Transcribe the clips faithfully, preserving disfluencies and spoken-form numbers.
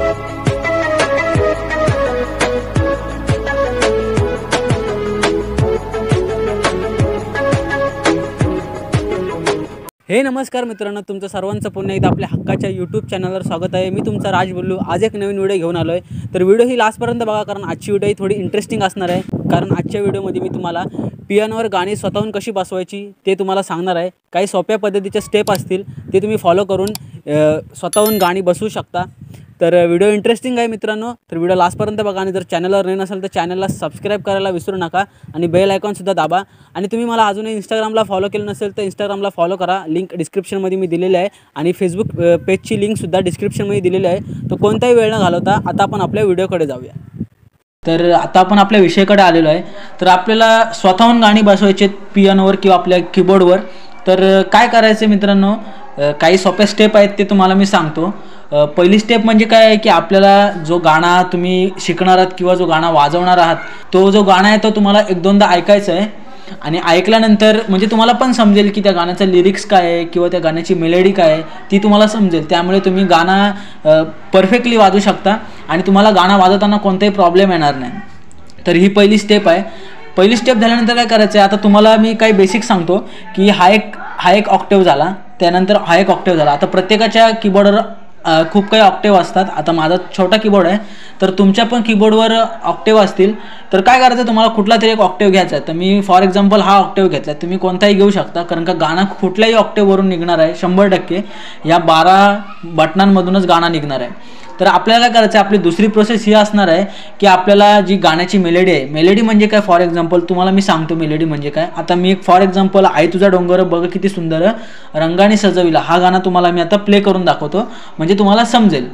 हे नमस्कार मित्रांनो, तुमचं सर्वांचं पुन्हा एकदा आपल्या हक्काच्या यूट्यूब चॅनलवर स्वागत आहे। मी तुमचा राज बोलू। आज एक नवीन व्हिडिओ घेऊन आलो आहे, तर व्हिडिओ ही लास्टपर्यंत बघा, कारण आजची व्हिडिओ ही थोडी इंटरेस्टिंग असणार आहे। कारण आजच्या व्हिडिओमध्ये मी तुम्हाला पियानोवर गाणी स्वतःहून कशी बसवायची ते तुम्हाला सांगणार आहे। काही सोप्या पद्धतीचे स्टेप असतील ते तुम्ही फॉलो करून स्वतःहून गाणी बसवू शकता। तर व्हिडिओ इंटरेस्टिंग आहे मित्रांनो, तर व्हिडिओ लास्टपर्यंत बघा। आणि जर चॅनलवर नवीन असेल तर चॅनलला सबस्क्राईब करायला विसरू नका आणि बेल आयकॉनसुद्धा दाबा। आणि तुम्ही मला अजूनही इंस्टाग्रामला फॉलो केलं नसेल तर इंस्टाग्रामला फॉलो करा, लिंक डिस्क्रिप्शनमध्ये मी दिलेली आहे। आणि फेसबुक पेजची लिंकसुद्धा डिस्क्रिप्शनमध्ये दिलेली आहे। तर कोणताही वेळ न घालवता आता आपण आपल्या व्हिडिओकडे जाऊया। तर आता आपण आपल्या विषयाकडे आलेलो आहे। तर आपल्याला स्वतःहून गाणी बसवायची पियानोवर किंवा आपल्या कीबोर्डवर। तर काय करायचं मित्रांनो, काही सोप्या स्टेप आहेत ते तुम्हाला मी सांगतो। पहिली स्टेप म्हणजे काय आहे की आपल्याला जो गाणा तुम्ही शिकणार आहात किंवा जो गाणा वाजवणार आहात तो जो गाणा आहे तो तुम्हाला एक दोनदा ऐकायचा आहे। आणि ऐकल्यानंतर म्हणजे तुम्हाला पण समजेल की त्या गाण्याचा लिरिक्स काय आहे किंवा त्या गाण्याची मेलोडी काय आहे ती तुम्हाला समजेल। त्यामुळे तुम्ही गाणं परफेक्टली वाजवू शकता आणि तुम्हाला गाणं वाजवताना कोणताही प्रॉब्लेम येणार नाही। तर ही पहिली स्टेप आहे। पहिली स्टेप झाल्यानंतर काय करायचं आहे, आता तुम्हाला मी काही बेसिक सांगतो की हा एक हा एक ऑक्टेव्ह झाला, त्यानंतर हा एक ऑक्टेव्ह झाला। आता प्रत्येकाच्या कीबोर्डवर खूप काही ऑक्टेव्ह असतात। आता माझा छोटा कीबोर्ड आहे, तर तुमच्या पण कीबोर्डवर ऑक्टेव्ह असतील। तर काय करायचं, तुम्हाला कुठला तरी एक ऑक्टेव्ह घ्यायचा आहे। तर मी फॉर एक्झाम्पल हा ऑक्टेव्ह घेतला, तुम्ही कोणताही घेऊ शकता, कारण का गाणं कुठल्याही ऑक्टेव्हवरून निघणार आहे शंभर टक्के। या बारा बटनांमधूनच गाणं निघणार आहे। तर आपल्याला काय करायचं आहे, आपली दुसरी प्रोसेस ही असणार आहे की आपल्याला जी गाण्याची मेलोडी आहे, मेलोडी म्हणजे काय, फॉर एक्झाम्पल तुम्हाला मी सांगतो मेलोडी म्हणजे काय। आता मी एक फॉर एक्झाम्पल आई तुझा डोंगर बघ किती सुंदर रंगाने सजविला, हा गाणं तुम्हाला मी आता प्ले करून दाखवतो म्हणजे तुम्हाला समजेल।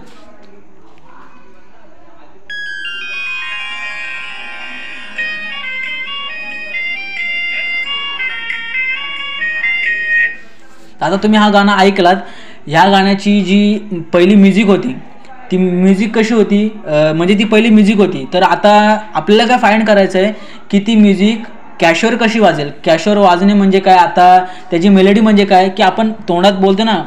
आता तुम्ही हा गाणं ऐकलात, ह्या गाण्याची जी पहिली म्युझिक होती ती म्युझिक कशी होती, म्हणजे ती पहिली म्युझिक होती। तर आता आपल्याला काय फाइंड करायचं आहे की ती म्युझिक कॅशवर कशी वाजेल। कॅशवर वाजणे म्हणजे काय, आता त्याची मेलोडी म्हणजे काय की आपण तोंडात बोलतो ना,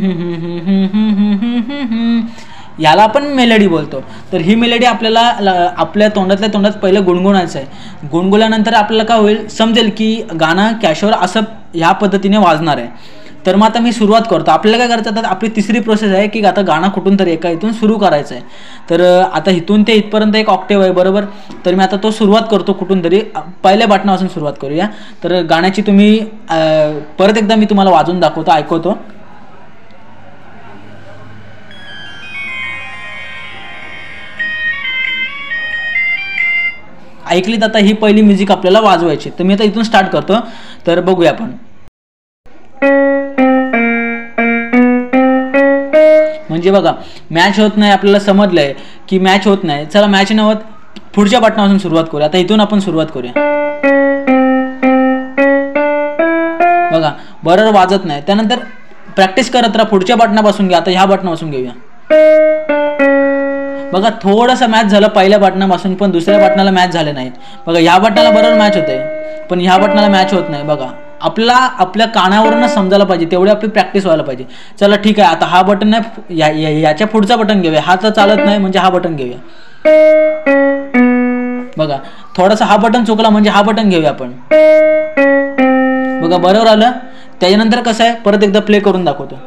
याला आपण मेलोडी बोलतो। तर ही मेलोडी आपल्याला आपल्या तोंडातल्या तोंडात पहिलं गुणगुणायचं आहे। गुणगुणल्यानंतर आपल्याला काय होईल, समजेल की गाणं कॅशवर असं ह्या पद्धतीने वाजणार आहे। तर मग आता मी सुरुवात करतो। आपल्याला काय करायचं, आता आपली तिसरी प्रोसेस आहे की आता गाणं कुठून तरी एका इथून सुरू करायचं आहे। तर आता इथून ते इथपर्यंत एक ऑक्टेव्ह आहे बरोबर। तर मी आता तो सुरुवात करतो कुठून तरी, पहिल्या बटनापासून सुरुवात करूया। तर गाण्याची तुम्ही परत एकदा मी तुम्हाला वाजवून दाखवतो, ऐकवतो। ऐकलीत आता ही पहिली म्युझिक आपल्याला वाजवायची। तर मी आता इथून स्टार्ट करतो, तर बघूया आपण। म्हणजे बघा मॅच होत नाही, आपल्याला समजलंय की मॅच होत नाही। चला मॅच न होत पुढच्या बटनापासून सुरुवात करूया। आता इथून आपण सुरुवात करूया, बघा बरोबर वाजत नाही। त्यानंतर प्रॅक्टिस करत राहा, पुढच्या बटनापासून घ्या। आता ह्या बटनापासून घेऊया, बघा थोडंसं मॅच झालं पहिल्या बटनापासून, पण दुसऱ्या बटनाला मॅच झाले नाही। बघा ह्या बटनाला बरोबर मॅच होते, पण ह्या बटनाला मॅच होत नाही। बघा आपला आपल्या कानावरूनच समजायला पाहिजे, तेवढी आपली प्रॅक्टिस व्हायला पाहिजे। चला ठीक आहे, आता हा बटन नाही, या, या, याच्या पुढचा बटन घेऊया। हा तर चालत नाही म्हणजे हा बटन घेऊया। बघा थोडासा हा बटन चुकला म्हणजे हा बटन घेऊया आपण, बघा बरोबर आलं। त्याच्यानंतर कसं आहे, परत एकदा प्ले करून दाखवतो।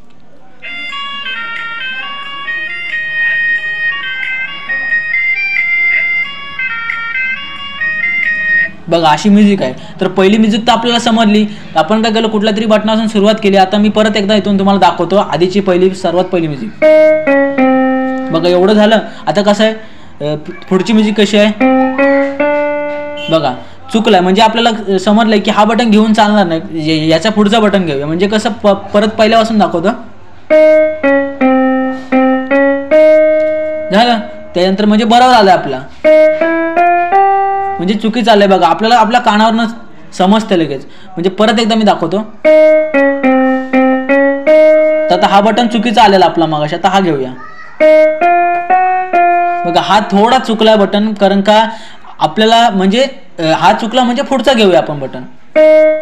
बघा अशी म्युझिक आहे। तर पहिली म्युझिक तर आपल्याला समजली, आपण काय केलं, कुठल्या तरी बटनापासून सुरुवात केली। आता मी परत एकदा इथून तुम्हाला दाखवतो आधीची पहिली सर्वात पहिली म्युझिक। बघा एवढं झालं। आता कसं आहे, पुढची म्युझिक कशी आहे, बघा चुकलाय म्हणजे आपल्याला समजलंय की हा बटन घेऊन चालणार नाही, याचा पुढचा बटन घेऊया। म्हणजे कसं परत पहिल्यापासून दाखवतो, झालं। त्यानंतर म्हणजे बरोबर आलं आपला, म्हणजे चुकी चाललंय बघा, आपल्याला आपल्या कानावरनं समजतं लगेच। म्हणजे परत एकदा मी दाखवतो, तर आता हा बटन चुकीचा आलेला आपला मगाशी, आता हा घेऊया। बघा हा थोडा चुकला बटन, कारण का आपल्याला म्हणजे हा चुकला म्हणजे पुढचा घेऊया आपण बटन।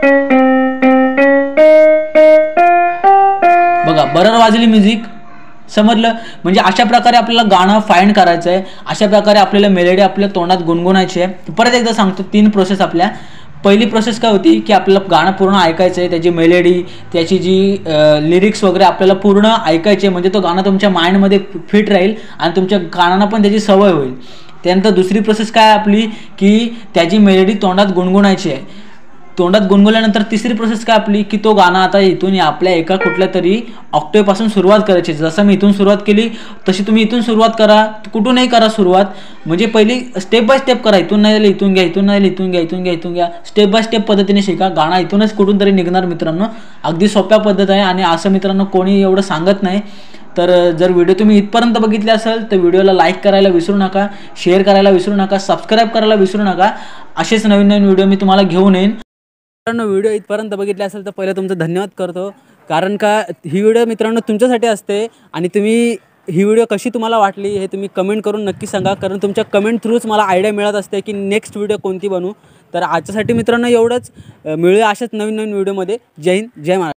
बघा बरोबर वाजली म्युझिक, समजलं? म्हणजे अशा प्रकारे आपल्याला गाणं फाइंड करायचं आहे, अशा प्रकारे आपल्याला मेलोडी आपल्या तोंडात गुणगुणायची आहे. परत एकदा सांगतो, तीन प्रोसेस आपल्या. पहिली प्रोसेस काय होती की आपल्याला गाणं पूर्ण ऐकायचं आहे, त्याची मेलोडी, त्याची जी लिरिक्स वगैरे आपल्याला पूर्ण ऐकायचे, म्हणजे तो गाणं तुमच्या माइंडमध्ये फिट राहील आणि तुमच्या कानांना पण त्याची सवय होईल. त्यानंतर दुसरी प्रोसेस काय आपली की त्याची मेलोडी तोंडात गुणगुणायची आहे. तोंडात गुणगुणल्यानंतर तिसरी प्रोसेस काय आपली की तो गाणं आता इथून आपल्या एका कुठल्या तरी ऑक्टेव्हपासून सुरुवात करायची. जसं मी इथून सुरुवात केली तशी तुम्ही इथून सुरुवात करा, कुठूनही करा सुरुवात. म्हणजे पहिली स्टेप बाय स्टेप करा, इथून नाही इथून घ्या, इथून नाही इथून घ्या, इथून घ्या, इथून घ्या. स्टेप बाय स्टेप पद्धतीने शिका. गाणं इथूनच कुठून तरी निघणार मित्रांनो. अगदी सोप्या पद्धत आहे आणि असं मित्रांनो कोणी एवढं सांगत नाही. तर जर व्हिडिओ तुम्ही इथपर्यंत बघितले असेल तर व्हिडिओला लाईक करायला विसरू नका, शेअर करायला विसरू नका, सबस्क्राईब करायला विसरू नका. असेच नवीन नवीन व्हिडिओ मी तुम्हाला घेऊन येईन. मित्रांनो व्हिडिओ इथपर्यंत बघितले असेल तर पहिलं तुमचं धन्यवाद करतो, कारण का ही व्हिडिओ मित्रांनो तुमच्यासाठी असते. आणि तुम्ही ही व्हिडिओ कशी तुम्हाला वाटली हे तुम्ही कमेंट करून नक्की सांगा, कारण तुमच्या कमेंट थ्रूच मला आयडिया मिळत असते की नेक्स्ट व्हिडिओ कोणती बनवू. तर आजच्यासाठी मित्रांनो एवढंच. मिळूया अशाच नवीन नवीन व्हिडिओमध्ये. जय हिंद, जय महाराष्ट्र.